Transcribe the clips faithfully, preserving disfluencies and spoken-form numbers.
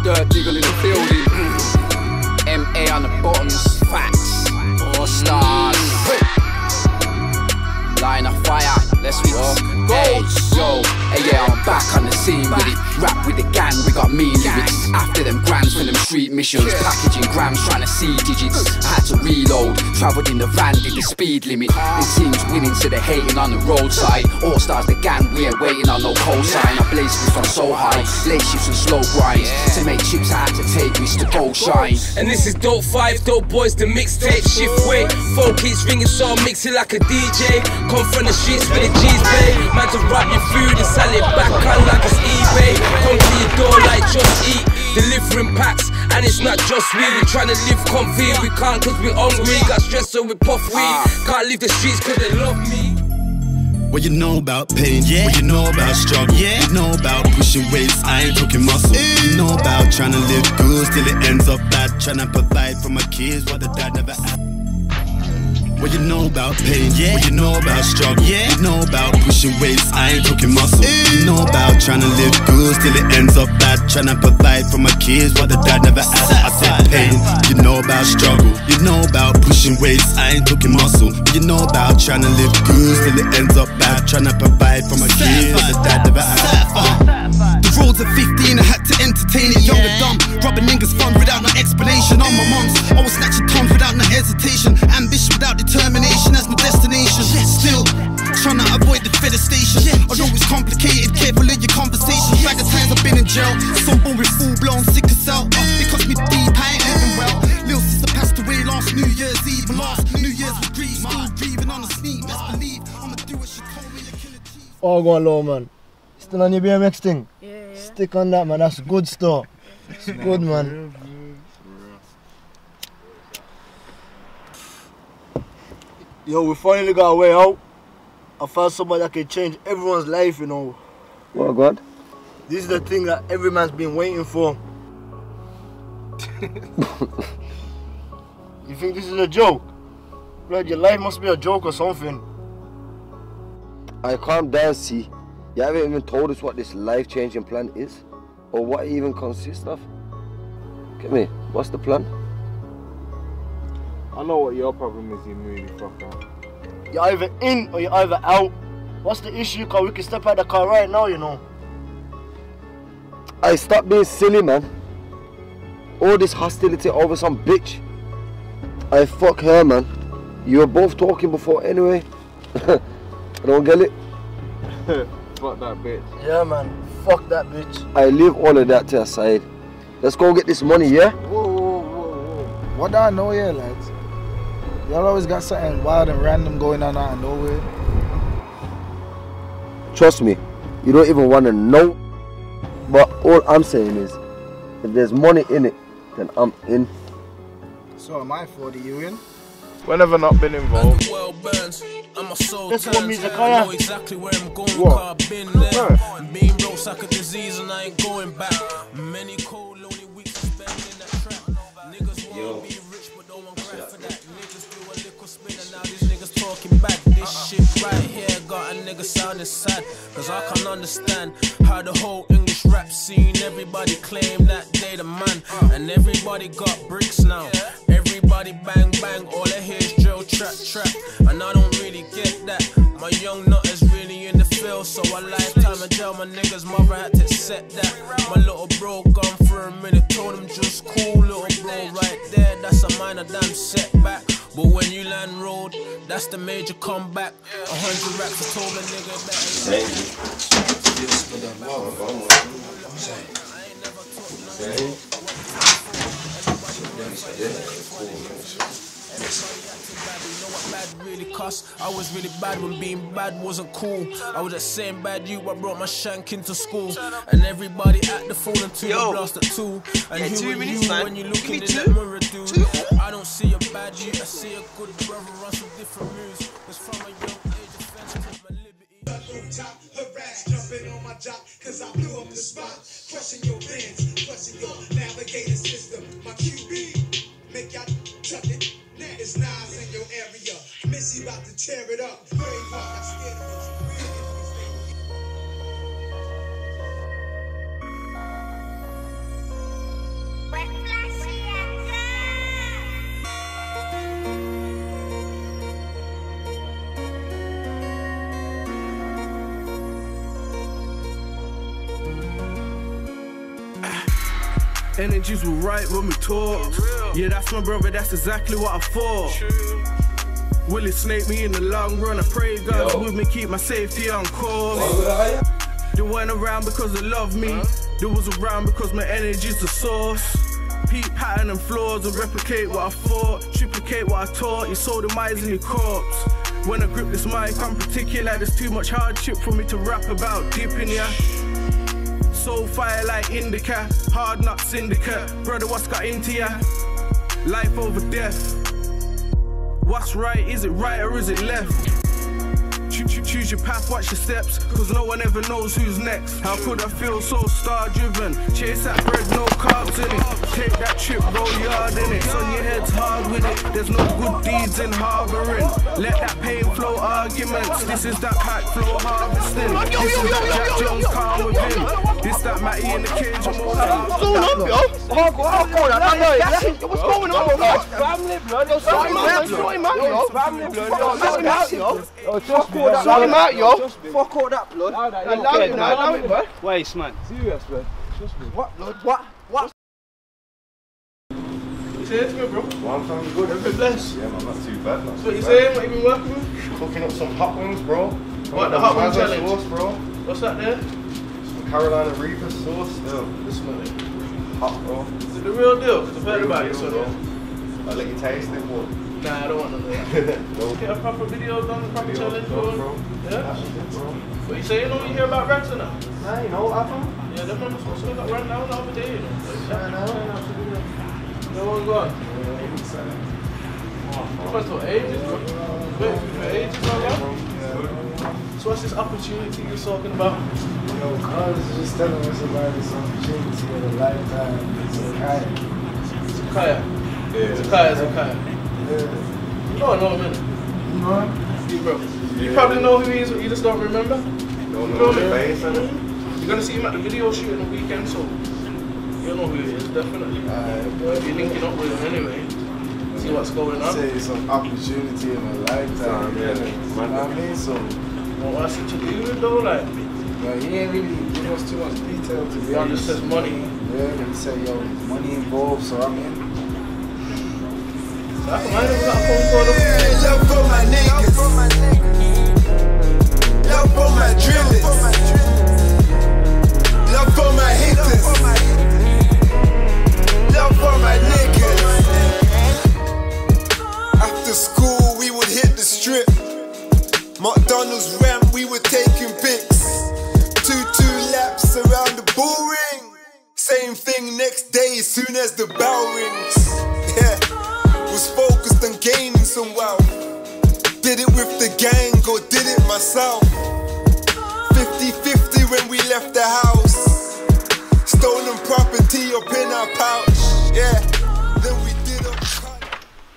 Dirt digger in the building. M A on the bottoms, facts, all stars. Line of fire, let's walk. Hey, yo, hey, yeah, I'm back on the scene with it. Rap with the gang, we got mean lyrics. After them grams from them street missions, packaging grams, trying to see digits. I had to reload, travelled in the van, did the speed limit. The team's winning, so they're hating on the roadside. All stars the gang, we ain't waiting on no cosign. I blaze from so high, late shifts and slow grinds. To make chips, I had to take risks to go shine. And this is Dope five, Dope Boys, the mixtape. Shift weight, phone keeps ringing, so I mix it like a D J. Come from the streets where the G's pay. Man to wrap your food and sell it back on like it's eBay. Come to your door like Just Eat, delivering packs. And it's not just we, we tryna live comfy. We can't cause we hungry, got stress so we puff weed. Can't leave the streets cause they love me. What you know about pain, yeah. What you know about struggle, yeah. You know about pushing weights, I ain't talking muscle. You know about trying to live good till it ends up bad. Trying to provide for my kids what the dad never had. What you know about pain, yeah. What you know about struggle, yeah. You know about pushing weights, I ain't talking muscle. You know about trying to live good till it ends up bad. Trying to provide for my kids what the dad never had. I said pain, you know about struggle. You know about pushing weights, I ain't talking muscle. You know about trying to live good till it ends up bad. Trying to provide for my kids what the dad never had. The roads at fifteen, I had to entertain it, young and dumb. Robbing niggas fun without no explanation. On my mums, I was snatching tons without no hesitation. Ambition without determination, that's no destination. Still, trying to avoid the devastation. Although it's complicated, careful in your conversations. Bag of times I've been in jail, some born with full blown sickle cell. It cost me deep, I ain't living well. Lil' sister passed away last New Year's Eve. And last New Year's was grief, still grieving on the sneak. Best believe, I'ma do what she told me to kill a chief. Oh, go on low, man. Still on your B M X thing? Yeah, yeah. Stick on that, man. That's good stuff. It's good, man. Yo, we finally got a way out. I found somebody that can change everyone's life, you know. What, God? This is the thing that every man's been waiting for. You think this is a joke? Blood, your life must be a joke or something. I calm down, see. You haven't even told us what this life-changing plan is, or what it even consists of. Get me, what's the plan? I know what your problem is, you movie fucker. You're either in or you're either out. What's the issue? Cause we can step out the car right now, you know. I stop being silly, man. All this hostility over some bitch. I fuck her, man. You were both talking before anyway. I don't get it. Fuck that bitch. Yeah, man. Fuck that bitch. I leave all of that to the side. Let's go get this money, yeah? Whoa, whoa, whoa, whoa. What do I know here, lads? Y'all always got something wild and random going on out of nowhere. Trust me, you don't even want to know. But all I'm saying is, if there's money in it, then I'm in. So am I for the you in? Whenever not been involved. That's what music I am. Exactly where I'm going. What? I've been there. I'm being broke, like a disease, and I ain't going back. Many cold, lonely weeks spent in that trap. Niggas wanna be rich, but don't want crap for that. Niggas do a little spin, and now these niggas talking back. This shit right here got a nigga sounding sad. Cause I can't understand how the whole English rap scene, everybody claim that they the man. And everybody got bricks now. Everybody bang bang, all I hear is drill, trap, trap. And I don't really get that. My young nut is really in the field, so a lifetime of jail. My niggas mother had to accept that. My little bro gone for a minute, told him just cool, little bro right there. That's a minor damn setback. But when you land road, that's the major comeback. A hundred racks I told a nigga really cuss. I was really bad when being bad wasn't cool. I was just saying bad you, I brought my shank into school. And everybody at the phone until you blast at two. And yeah, who are you man. When you look in the mirror, dude? I don't see a bad you, I see a good brother run some different moves. Cause from a young age, defense took my liberty. Top, harass, jumping on my job, cause I blew up the spot. Crushing your bands, crushing your navigator system. My Q B, make y'all tuck it. It's Nas in your area. Missy about to tear it up. Brave heart, I'm scared of it. Energies were right when we talked. Yeah, that's my brother, that's exactly what I thought. Will it snake me in the long run? I pray God's with me, keep my safety on course. They weren't around because they love me. They was around because my energy's the source. Peep pattern and flaws and replicate what I thought. Triplicate what I taught, you sold the mice in your corpse. When I grip this mic, I'm particular. There's too much hardship for me to rap about dipping ya. Soul fire like indica, hard nut syndicate. Brother, what's got into ya? Life over death. What's right? Is it right or is it left? Choose your path, watch your steps, cause no one ever knows who's next. How could I feel so star-driven? Chase that bread, no carbs in it. Take that trip, go yard in it. Son, your head's hard with it. There's no good deeds in harboring. Let that pain flow arguments. This is that pack flow harvesting. This is that Jack Jones calm with him. This that Matty in the cage, I'm all out. What's going on, yo? What's going on? What's going on, bro? Family, blood. Yo, sort him out, sort him out, yo. Family, blood. Sort him out, yo. Sort him out, yo. Fuck all that, blood. Allow it, man. Allow it, bro. Waste, man. Serious, bro. What, blood? What? What? You saying to me, bro? One time good. Everything blessed. Yeah, man, not too bad. That's what you saying? What you been working with? Cooking up some hot wings, bro. What, the hot wing challenge? Sauce, bro. What's that there? Some Carolina Reaper sauce, still. This one, hot, bro. Is it the real deal? Because I've heard about it, so bro. I'll let you taste it, bro. Nah, I don't want none of that. Get a proper video done, a proper challenge, bro. bro. Yeah? Bro. What you saying? You know, you hear about rants or not? Nah, you know what happened? Yeah, them man was supposed to got run down the other day, you know. Nah, nah, nah. No one gone. What's for ages, bro? Wait, for ages, bro? So what's this opportunity you're talking about? Yo, Carl is just telling us about this opportunity of a lifetime. It's a kayak. It's a kayak. Yeah, it's a kayak, it's a kayak. Yeah. You know I know him, innit? You know him? You, bro. You yeah. probably know who he is, but you just don't remember. Don't know, you know the face, innit? You're gonna see him at the video shoot on the weekend, so you know who he is, definitely. Uh, You're linking up with him anyway. See what's going on. Say it's an opportunity in a lifetime. Yeah, you know what I mean? So, well, what's it to do with though? Like, well, he ain't really giving us too much detail to be he honest. just says money. Yeah, he said, yo, there's money involved, so I'm in. So I can mind if we got a phone call up. Love for my niggas. Love for my drillers. Love for my haters. Love for my niggas. After school, we would hit the strip. McDonald's ramp, we were taking pics. Two, two laps around the bull ring. Same thing next day as soon as the bell rings. Yeah, was focused on gaining some wealth. Did it with the gang or did it myself? fifty fifty when we left the house. Stolen property up in our pouch. Yeah, then we did a cut.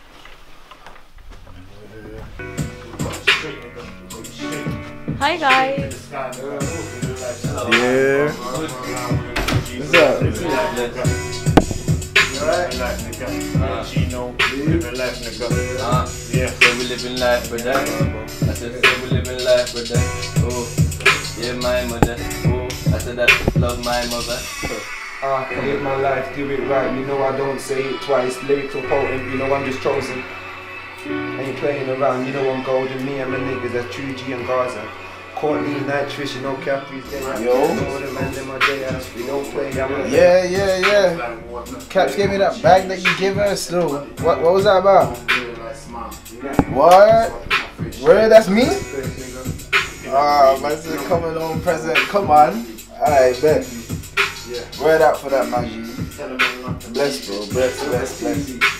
Hi guys. Yeah. What's up? Uh, yeah, so we living life, brother. I said, so we living life, brother. Oh, yeah, my mother. Oh, I said that love my mother. Ah, I live my life, do it right. You know I don't say it twice. Lyrical potent, you know I'm just chosen. Ain't playing around, you know I'm golden. Me and my niggas, that's True G and Gaza. Courtney, Nitrous, you know Capri's dead. Yo. Yeah, yeah, yeah. Caps gave me that bag that you gave us, though. What, what was that about? What? Where? That's me? Ah, man, this is a coming home present. Come on. Alright, bet. Word out for that, man. Bless, bro. Bless, bless, bless.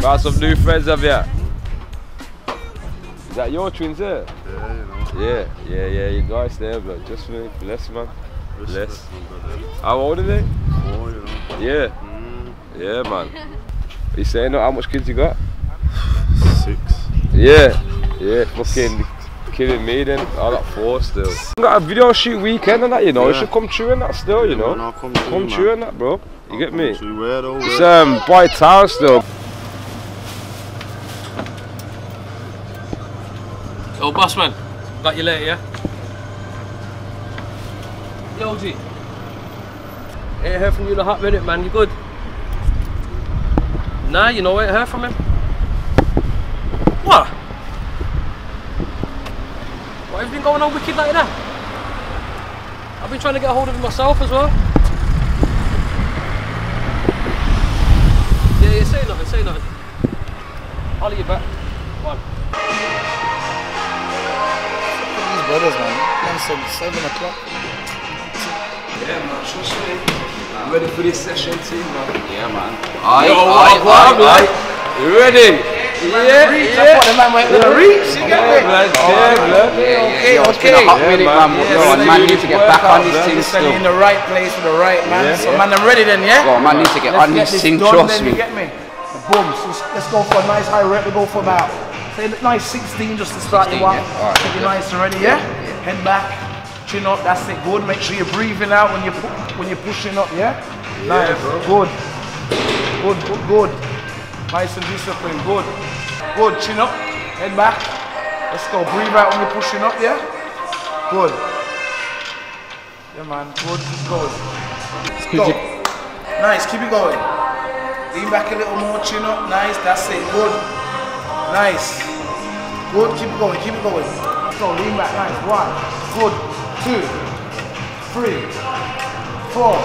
Got some new friends, have ya? Is that your twins there? Yeah, you know. Yeah, yeah, yeah, you guys there, blood. Just for me. Bless, man. Bless. How old are they? Four, you know. Yeah. Mm. Yeah, man. Are you saying how much kids you got? Six. Yeah. Yeah, fucking kidding me then. I got four still. I got a video shoot weekend and that, you know. Yeah. You should come true in that still, you know. No, come come true, true man. in that, bro. You get me? True. Where though? It's um, by town still. Yo, boss man, got you later, yeah? Yo, G. Ain't heard from you in a hot minute, man. You good? Nah, you know, ain't heard from him. What? What, have you been going on wicked like that? I've been trying to get a hold of him myself as well. Yeah, yeah, say nothing, say nothing. I'll leave you back. One. These brothers, man. Man said seven o'clock. Yeah, man, trust me. I'm ready for this session too, man. Yeah, man. Aye, Yo, aye, what, aye, aye. You ready? Yeah, reach. yeah. I thought the man went with a reach. You get me? Yeah, blood. Okay, okay, Yo, it's been a hot okay. minute, Yeah, man. man. Yo, Yeah, and man you needs to need get to back work on out, these man. things Listen, still. in the right place with the right man. Yeah, So yeah. man, I'm ready then, yeah? Yo, man needs to get Let's on get this this thing, done trust then, me. you get me? Boom. So let's go for a nice high rep. We go for about say nice sixteen just to start sixteen, you out. yeah? Alright, Get you yeah. nice and ready, yeah? Head back, chin up. That's it. Good. Make sure you're breathing out when you pu when you're pushing up, yeah? Nice. Good. Good. Good. Good. Nice and disciplined. Good. Good. Chin up. Head back. Let's go. Breathe out when you're pushing up, yeah? Good. Yeah, man. Good. Keep going. Let's go. Nice. Keep it going. Lean back a little more. Chin up. Nice. That's it. Good. Nice. Good. Keep it going. Keep it going. Let's go. Lean back. Nice. One. Good. Two. Three. Four.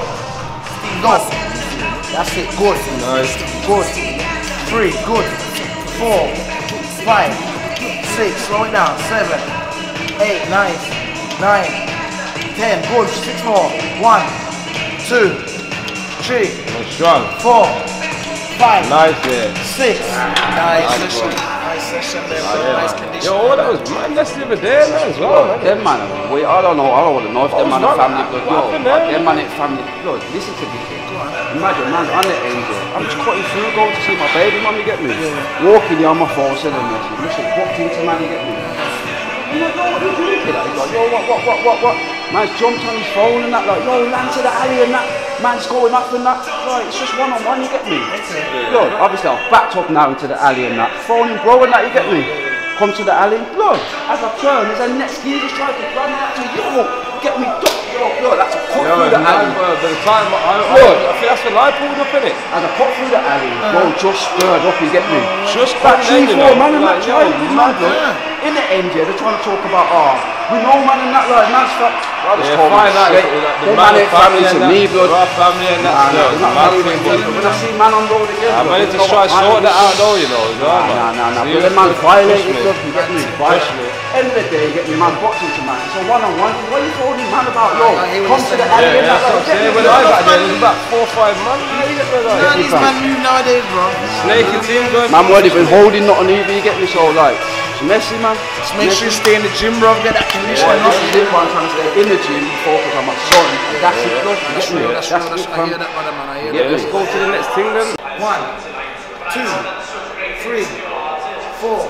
Go. That's it. Good. Nice. Good. Three. Good. Four. Five. Six. Slow it down. Seven. Eight. Nice. Nine. Ten. Good. Six more. One. Two. Three. I'm strong. Four. Five. Nice, yeah. Six. Nice Nice, session. bro. Nice session there. Ah, bro. yeah, Nice man. condition. Yo, that was man. That's the other day, man, as well, man. Them man, we, I don't know, I don't want to know if them man are family blood. What Yo, happened there? them man ain't family blood. Listen to this. Imagine, man's on the end there. I'm just cutting through, going to see my baby, man, you get me? Walking here on my phone, sending a message. Listen, walked into man, you get me? I'm like, yo, what are you doing, kid? He's like, yo, what, what, what, what, what? Man's jumped on his phone and that, like, yo, land to the alley and that. Man's going up and that. Right, it's just one on one, you get me? Yo, obviously I've backed up now into the alley and that. Phoning bro and that, you get me? Come to the alley, blood. As I turn, there's a next geezer trying to grab me out to yo, get me duck, yo, yo, that's a cut Yo, through the alley. by the time I, I, I, Yo. I think that's when I pulled up in it. As I cut through the alley, bro, just spurred up, you get me? Just That come three, in, you four know, man and that like, yo, trying, man, man, blood. In the end, yeah, they're trying to talk about, ah, oh, we know man and that, like, man's fat. I was Yeah, told fine, me that, straight, like, the they man man of ain't family family to and me, that, blood. we're our family and that, Nah, nah, no, it's not man family thing, to me, blood. but when I see man on road again, I blood, managed you to know try what to sort man that is. out though, you know, as well, Nah, man. nah, nah, nah, but Seriously, the man push violated, me. blood, you get me? Push me. End of the day, you get me, man boxing to man. It's a one-on-one. What are you phoning man about, yo? I hear what Come you're to the saying. alley Yeah, and that's that, what I'm like, get saying. me, When blood. I got there, there's about four or five man. Yeah, you get me, like, Nah, these man move nowadays, bro. Snake and team, blood. Man, weren't even holding nothing either, you get me? So, like, it's messy, man. Just make sure you stay in the gym, bro. Get that condition. Boy, this is it, man. I'm trying to stay in the gym, focus on my son. That's it, blood. You That's get me? real, that's real. That's, it, I fam. hear that, brother, man. I hear Yeah, that. Let's go to the next thing then. One, two, three, four,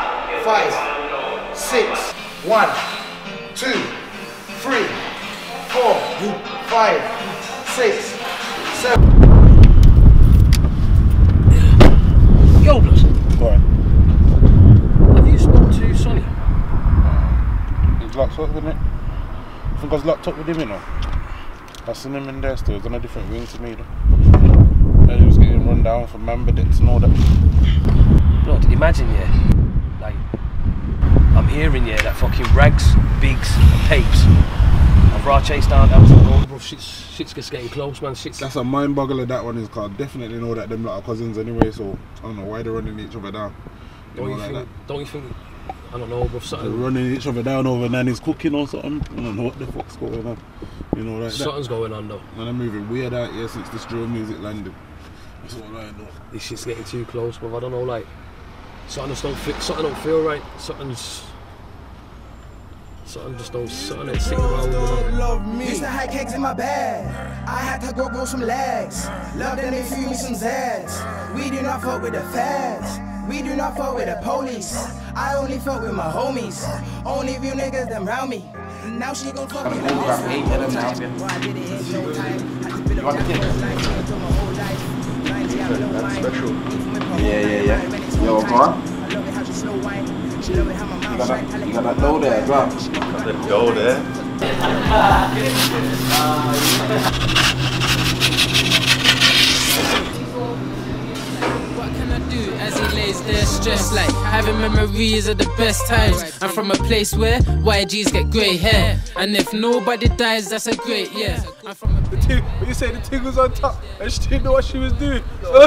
five, six. One, two, three, four, five, six, seven. Yo, blood. Go on. Have you spoken to Sonny? He's locked up, isn't it? I think I was locked up with him, you know. I seen him in there still. He's on a different wing to me, though. Yeah, he was getting run down for member debts and all that. Blood, imagine, yeah, like, I'm hearing, yeah, that fucking Rags, Biggs, and Papes have raw chased down Elton Road, bro. Shit's, shit's just getting close, man. Shit's... That's a mind boggler, that one is, cause I definitely know that them lot are cousins anyway, so I don't know why they're running each other down. You Don't know, you like think, that. don't you think, I don't know, bro, They're something, running each other down over Nanny's cooking or something. I don't know what the fuck's going on. You know, like that. something's going on, though. Man, I'm moving weird out here since this drill music landed. That's what I know. This shit's getting too close, but I don't know, like something just don't fit. Something don't feel right. Something's. Something just don't. Something ain't sitting well with me. Love me. Used to hide cakes in my bag. I had to go grow some legs. Love them, they feed me some Zeds. We do not fuck with the fads. We do not fuck with the police. I only fuck with my homies. Only real niggas them round me. Now she gon' fuck with the homies. You want the cake? That's special. Yeah, yeah, yeah. Yo, go on. You got that, you got that dough there as well. Got the dough there. As he lays there stressed, like having memories of the best times. I'm from a place where Y Gs get grey hair, and if nobody dies, that's a great year. I'm from a the thing, when you say the thing was on top, and she didn't know what she was doing.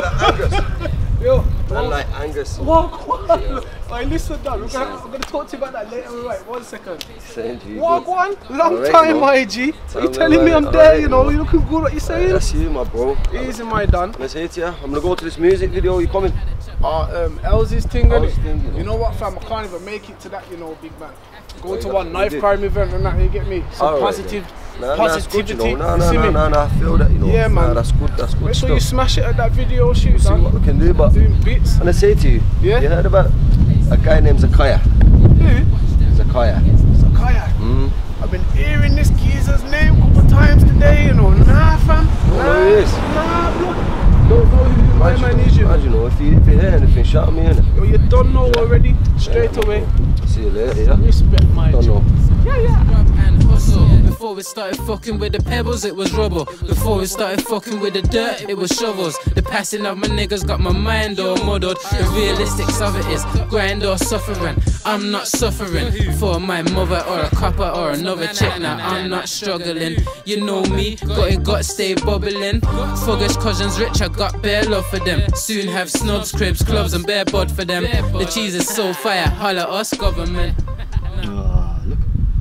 Yo, Man like Angus. Walk one. Alright, listen, Dan. We're gonna, I'm gonna talk to you about that later. Right, one second. Same to you. Walk good. one. Long Alright, time, you know. Y G. Are you Tell telling me me I'm about it. there? Alright, You know, you you looking good. What you saying? That's you, my bro. Easy, my Dan. Let's hit ya. I'm gonna go to this music video. You coming? Uh, um, Elsie's thing, Elsie's innit? thing, you know. You know what, fam? I can't even make it to that, you know, big man. Go Well, to you one got- knife you did. crime event and that, you get me? Some Alright, positive, Nah, nah, that's good, positivity. you know. Nah, you nah, see nah, me? nah, nah, I feel that, you know. Yeah, Nah, man. that's good, that's good Make sure stuff. you smash it at that video shoot, We'll see Dan. what we can do, but Doing bits. and I say to you, Yeah? you heard about a guy named Zakaya? Who? Zakaya. Zakaya. Mm. I've been hearing this geezer's name a couple times today, you know. Nah, fam. You know nah, who he is? Nah, bro. Don't know who my man is, you know. You know, if you, if you hear anything, shout at me, innit? Yo, you don't know already. Straight away. See you later, yeah? Respect my Don't know. Yeah, yeah. And hustle. Before we started fucking with the pebbles, it was rubble. Before we started fucking with the dirt, it was shovels. The passing of my niggas got my mind all muddled. The realistics of it is grind or suffering. I'm not suffering for my mother or a copper or another chick. Now I'm not struggling. You know me, got it, got stay bubbling. Fuggish cousins rich, I got bare love for them. Soon have snubs, cribs, clubs, and bare bud for them. The cheese is so fire, holla us government. Oh, look.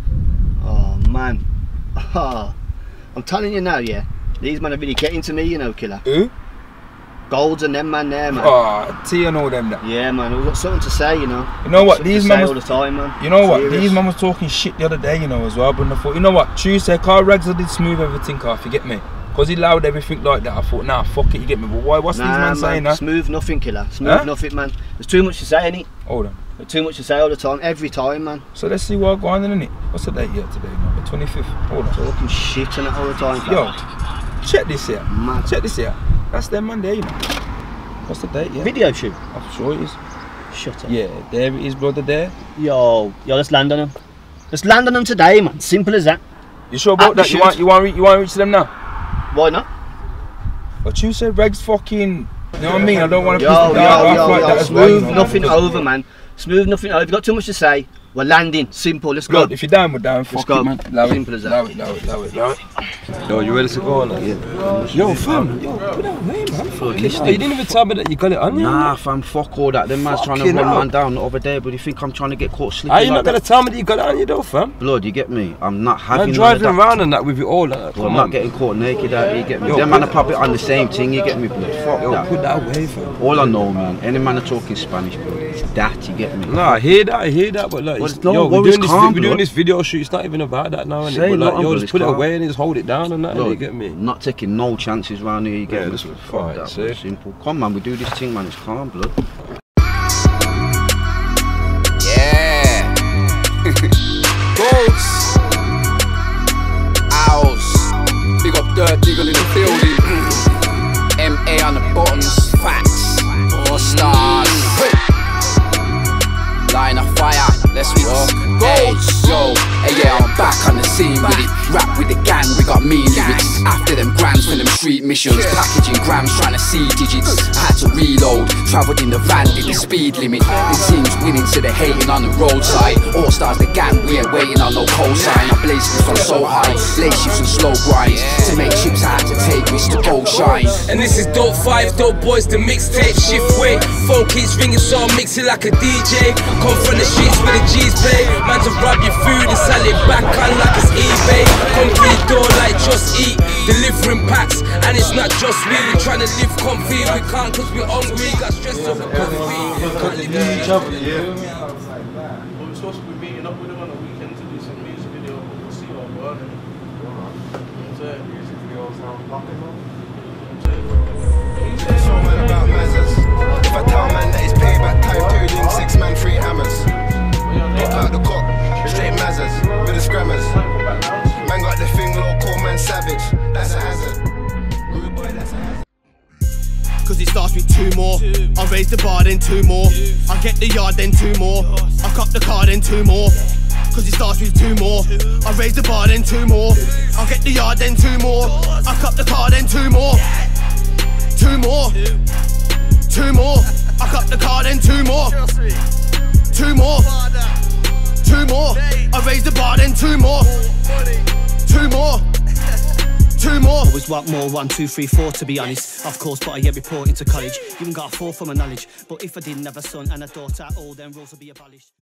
Oh, man. Oh, I'm telling you now, yeah. These men are really getting to me, you know, killer. Who? Golds and them man there, man. Oh, T and all them that. Yeah, man. We've got something to say, you know. You know what? Something These to men say was, all the time, man. You know what? Serious. These men was talking shit the other day, you know, as well. But I thought, you know what? Tuesday, Carl Rags did smooth everything off. You get me? Because he allowed everything like that. I thought, nah, fuck it. You get me? But why? What's nah, these men man, saying? Huh? Smooth nothing, killer. Smooth Huh? nothing, man. There's too much to say, ain't it? Hold on. There's too much to say all the time, every time, man. So let's see what going on, innit? What's the date yet today? No, the twenty-fifth. Hold on. Talking shit and that all the time. Yo, check this here. Man. Check this here. That's their man there, you know. What's the date? Yeah. Video shoot. I'm sure it is. Shut up. Yeah, there it is, brother. There. Yo, yo, let's land on them. Let's land on them today, man. Simple as that. You sure about At the that? You shoot. want, you want, you want to reach them now? Why not? But you said Reg's fucking. You know what I mean? I don't want to Yo, piss yo, them down. yo, like yo, that as well, smooth you know? nothing over, man. Smooth nothing over. You've got too much to say. We're landing. Simple. Let's go. Blood, if you're down, we're down. Let's Fuck go. it, man. Allow Simple it. as that. Allow it, allow it, allow it, allow it. Yo, you ready to go on that? Yeah. Yo, fam. Yo, put that away, man. Fuck, You didn't even tell me that you got it on you. Nah, fam, fuck all that. Them man's trying to Fucking run hell. man down over there, but you think I'm trying to get caught slipping Are you like not that? gonna tell me that you got it on you though, fam? Blood, you get me? I'm not having I'm none of driving that. around and that with you all. Like, Well, come I'm not on. getting caught naked out here, you get me? Yo, Them put man are probably on the same thing, you get me, blood? Fuck Yo, that. put that away, fam. All I know, man, any man are talking Spanish, bro, it's that, you get me? Nah, I hear that, I hear that, but like, Well, it's, no yo, we're worries, doing, this, calm, we're doing blood. this video shoot, it's not even about that now, innit? Say But like, nothing, yo, blood, just it's put it calm. away and just hold it down and that, Blood, you get me? Not taking no chances round here, you get Yeah, me? this was Fuck fine, that, see? bro, simple. Come man, we do this thing, man, it's calm, blood. Yeah. Goats. Owls. Big up Dirt Diggle in the building. M A on the buttons. Facts. All stars. Line of fire. Let's walk. Hey, yo. Hey, yeah, I'm back on the scene with it. Rap with the gang, we got mean lyrics. After them grams from them street missions. Packaging grams, trying to see digits. I had to reload. Travelled in the van, did the speed limit. The team's winning, so they're hating on the roadside. All stars, the gang, we ain't waiting on no cosign. I blaze from so high. Lay shifts and slow grinds. To make chips, I had to take risks to go shine. And this is Dope five, Dope Boys, the mixtape shift way. Phone keeps ringing, so I mix it like a D J. Come from the streets where the G's play. Man to rob your food and sell it back on like it's eBay. Complete door like just eat. Delivery different packs, and it's not just we. We trying to live comfy, we can't cause we're hungry. Got stressed over coffee. Yeah. But we're supposed to be meeting up with them on the weekend to do some music video. We'll see what we're doing. Music videos now. So man about Mazers. If I tell man that it's payback time period, six man, three hammers. Pop out the cop, straight Mazers with the scrammers. Man got the thing low, call man savage. That's a hazard. Rude boy, that's a hazard. Cause it starts with two more. I raise the bar, then two more. I get the yard, then two more. I cop the car, then two more. Cause it starts with two more. I raise the bar, then two more. I get the yard, then two more. I cop the car, then two more. Two more. Two more. I cop the car, then two more. Two more. Two more. I raise the bar, then two more. Two more. Two more. Always want more, one, two, three, four to be honest. Of course, but I get reported to college. Even got a four from my knowledge. But if I didn't have a son and a daughter, all them rules would be abolished.